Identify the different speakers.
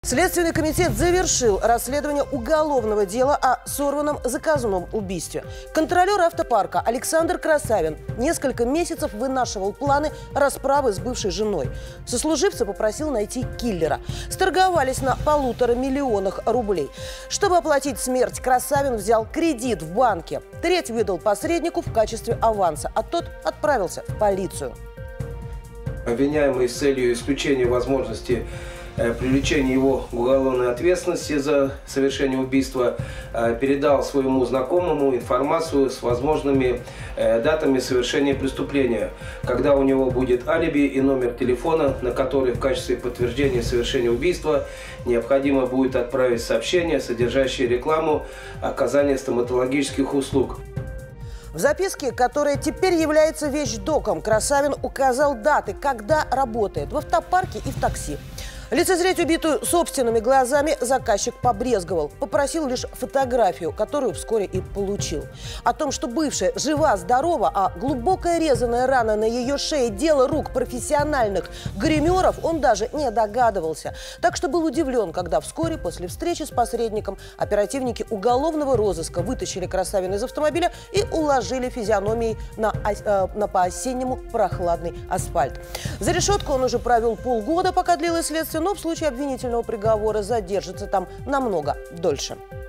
Speaker 1: Следственный комитет завершил расследование уголовного дела о сорванном заказном убийстве. Контролер автопарка Александр Красавин несколько месяцев вынашивал планы расправы с бывшей женой. Сослуживца попросил найти киллера. Сторговались на 1,5 миллиона рублей. Чтобы оплатить смерть, Красавин взял кредит в банке. Треть выдал посреднику в качестве аванса, а тот отправился в полицию.
Speaker 2: Обвиняемый с целью исключения возможности привлечения его к уголовной ответственности за совершение убийства передал своему знакомому информацию с возможными датами совершения преступления, когда у него будет алиби и номер телефона, на который в качестве подтверждения совершения убийства необходимо будет отправить сообщение, содержащее рекламу оказания стоматологических услуг.
Speaker 1: В записке, которая теперь является вещдоком, Красавин указал даты, когда работает в автопарке и в такси. Лицезреть убитую собственными глазами заказчик побрезговал. Попросил лишь фотографию, которую вскоре и получил. О том, что бывшая жива-здорова, а глубокая резаная рана на ее шее – дело рук профессиональных гримеров, он даже не догадывался. Так что был удивлен, когда вскоре после встречи с посредником оперативники уголовного розыска вытащили Красавина из автомобиля и уложили физиономией на по-осеннему прохладный асфальт. За решетку он уже провел полгода, пока длилось следствие, но в случае обвинительного приговора задержится там намного дольше.